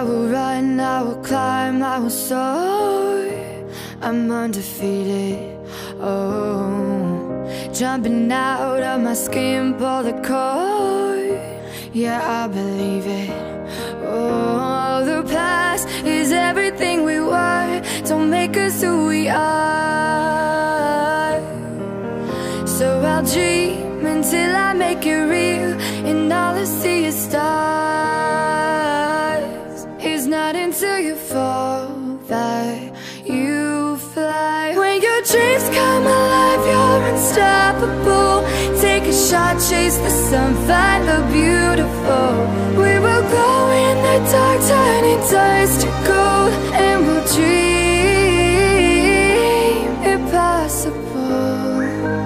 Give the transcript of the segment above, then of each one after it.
I will run, I will climb, I will soar. I'm undefeated, oh. Jumping out of my skin, pull the cord. Yeah, I believe it. Oh, the past is everything we were. Don't make us who we are. So I'll dream until I make it real, and all I see is stars. It's not until you fall that you fly. When your dreams come alive, you're unstoppable. Take a shot, chase the sun, find the beautiful. We will glow in the dark, turning dust to gold, and we'll dream impossible.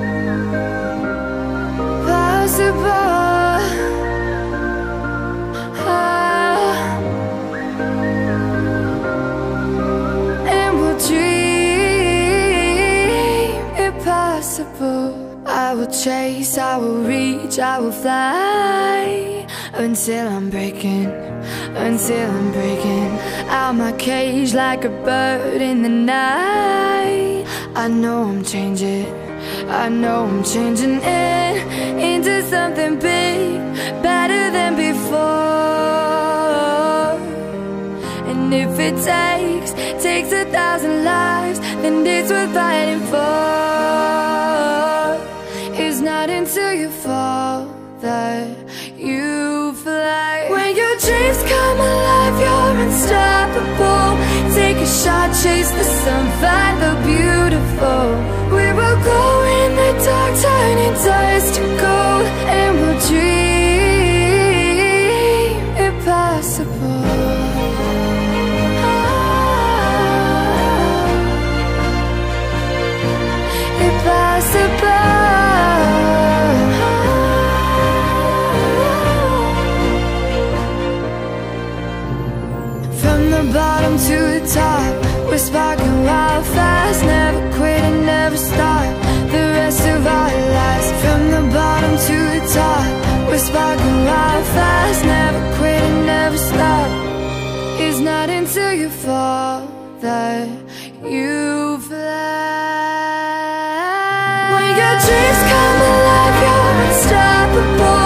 Possible. And we'll dream impossible. I will chase, I will reach, I will fly until I'm breaking, until I'm breaking out my cage like a bird in the night. I know I'm changing, I know I'm changing it into something big, better than before. And if it takes 1,000 lives, then it's worth fighting for. It's not until you fall that you fly. When your dreams come alive, you're unstoppable. Take a shot, chase the sun, find the beautiful. We will go in the dark, turning dust to gold, and we'll dream impossible. Impossible. From the bottom to the top, we're sparking wild fast. Never quit and never stop the rest of our lives. From the bottom to the top, we're sparking wild fast. Never quit and never stop. It's not until you fall that you fly. When your dreams come alive, you're unstoppable.